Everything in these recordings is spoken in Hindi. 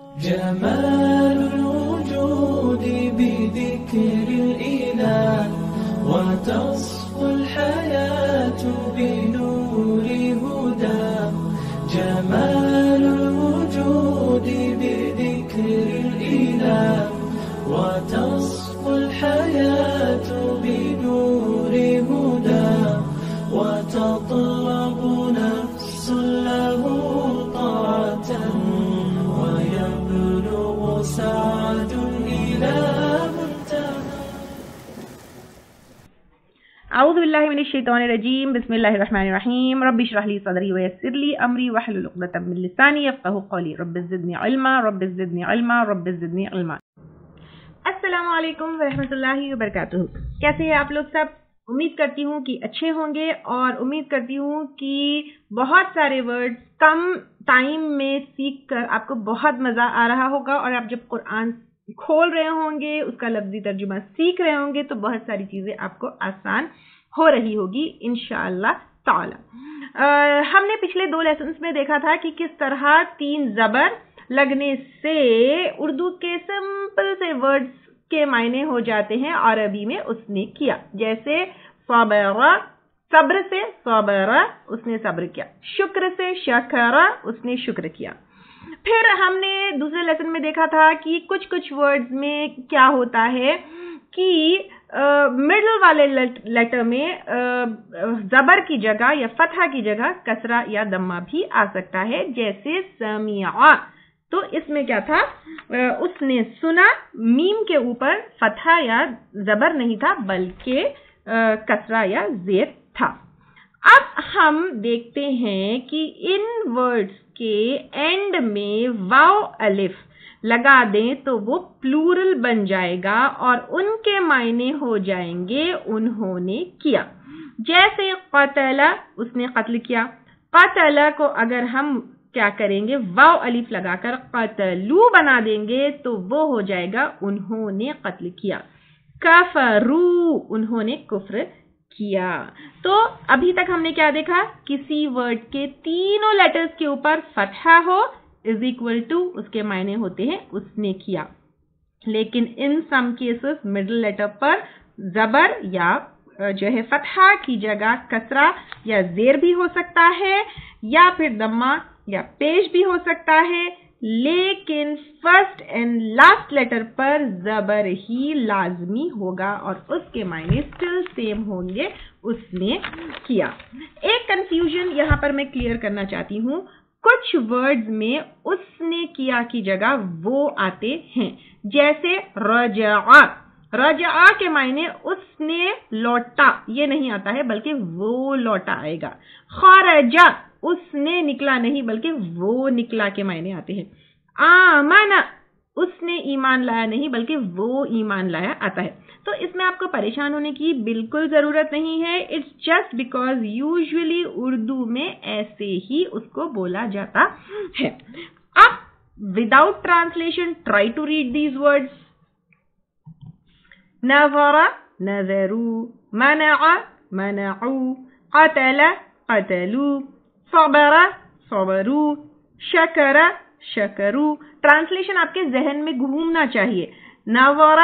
جمال الوجود بذكر الإله وتصفو الحياة بنور هدى. جمال الوجود بذكر الإله وتصفو الحياة بنور هدى. وتطلب نفس له طاعة ويبلغ سعد إلى منتهى. أعوذ بالله من الشैतान الرजीम बिस्मिल्लाहिर्रहमानिर्रहीम रब्बि इश्रह ली सदरी वयस्सिर ली अमरी वहलुल उक़दतम मिन लिसानी यफ़क़हू क़ौली रब्बि ज़िदनी इल्मा रब्बि ज़िदनी इल्मा रब्बि ज़िदनी इल्मा। अस्सलामु अलैकुम व रहमतुल्लाहि व बरकातुहू। कैसे हैं आप लोग सब? उम्मीद करती हूँ कि अच्छे होंगे और उम्मीद करती हूँ कि बहुत सारे वर्ड्स कम टाइम में सीख कर आपको बहुत मज़ा आ रहा होगा और आप जब कुरान खोल रहे होंगे, उसका लफ्ज़ी तर्जुमा सीख रहे होंगे तो बहुत सारी चीज़ें आपको आसान हो रही होगी इंशाअल्लाह ताला। हमने पिछले 2 लेसन्स में देखा था कि किस तरह 3 ज़बर लगने से उर्दू के सिंपल से वर्ड्स के मायने हो जाते हैं अरबी में उसने किया। जैसे सबरा, सब्र से सबरा उसने सब्र किया, शुक्र से शकरा उसने शुक्र किया। फिर हमने दूसरे लेसन में देखा था कि कुछ वर्ड्स में क्या होता है कि मिडल वाले लेटर में जबर की जगह या फतहा की जगह कसरा या दम्मा भी आ सकता है। जैसे समिया, तो इसमें क्या था, उसने सुना, मीम के ऊपर फतहा या जबर नहीं था बल्कि कसरा या जेर था। अब हम देखते हैं कि इन वर्ड्स के एंड में वाव अलिफ लगा दें तो वो प्लूरल बन जाएगा और उनके मायने हो जाएंगे उन्होंने किया। जैसे क़तला, उसने कत्ल किया। क़तला को अगर हम क्या करेंगे, वाव अलिफ लगाकर क़तलू बना देंगे तो वो हो जाएगा उन्होंने कत्ल किया। कफरू, उन्होंने कुफ्र किया। तो अभी तक हमने क्या देखा, किसी वर्ड के तीनों लेटर्स के ऊपर फतहा हो इज इक्वल टू उसके मायने होते हैं उसने किया। लेकिन in some cases middle letter पर जबर या जो है फतहा की जगह कसरा या जेर भी हो सकता है या फिर दम्मा या पेश भी हो सकता है, लेकिन फर्स्ट एंड लास्ट लेटर पर जबर ही लाजमी होगा और उसके मायने स्टिल सेम होंगे, उसने किया। एक कंफ्यूजन यहाँ पर मैं क्लियर करना चाहती हूँ। कुछ वर्ड्स में उसने किया की जगह वो आते हैं। जैसे रजा, रजा के मायने उसने लौटा ये नहीं आता है बल्कि वो लौटा आएगा। खरजा, उसने निकला नहीं बल्कि वो निकला के मायने आते हैं। आमना, उसने ईमान लाया नहीं बल्कि वो ईमान लाया आता है। तो इसमें आपको परेशान होने की बिल्कुल जरूरत नहीं है। It's just because usually Urdu में ऐसे ही उसको बोला जाता है। अब without translation try to read these words. नज़रा, नज़रू, मनाअ, मनाऊ, क़तला, क़तलू, सबरा, सबरू, शकरा, शकरू। ट्रांसलेशन आपके जहन में घूमना चाहिए। नज़रा,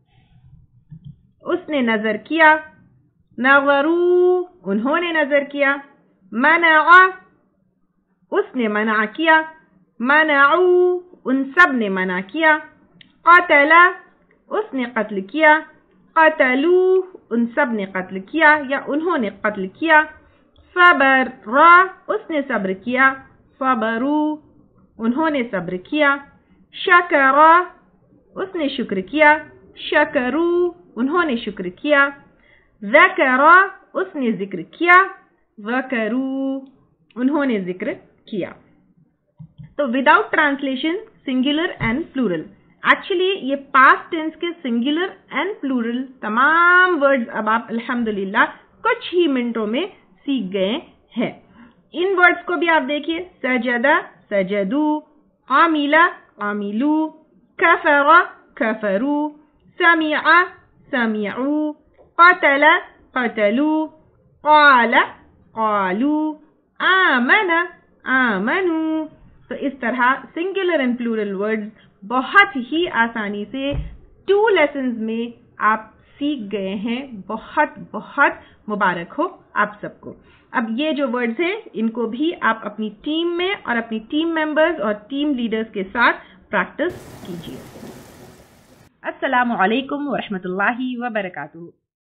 उसने नजर किया। नज़रू, उन्होंने नजर किया। मनाअ, उसने मना किया। मनाऊ, उन सब ने मना किया। क़तला, उसने कत्ल किया। क़तलू, उन सब ने कत्ल किया या उन्होंने कत्ल किया। सबरा, उसने सब्र किया। सबरू, उन्होंने सब्र किया। शकरा, उसने शुक्र किया। शकरू, उन्होंने शुक्र किया। ज़करा, उसने जिक्र किया। ज़करू, उन्होंने जिक्र किया। तो without translation singular and plural, actually ये पास्ट टेंस के सिंगुलर एंड प्लूरल तमाम वर्ड्स अब आप अल्हम्दुलिल्लाह कुछ ही मिनटों में सीख गए हैं। इन वर्ड्स को भी आप देखिए, सजदा, सजदू, आमिला, आमिलू, कफरा, कफरू, समिआ, समिऊ, क़तला, क़तलू, क़ाला, क़ालू, आमना, आमनू, तो इस तरह सिंगुलर एंड प्लूरल वर्ड्स बहुत ही आसानी से 2 लेसन्स में आप सीख गए हैं। बहुत बहुत मुबारक हो आप सबको। अब ये जो वर्ड्स हैं इनको भी आप अपनी टीम में और अपनी टीम मेंबर्स और टीम लीडर्स के साथ प्रैक्टिस कीजिए। अस्सलामु अलैकुम व रहमतुल्लाहि व बरकातुहू।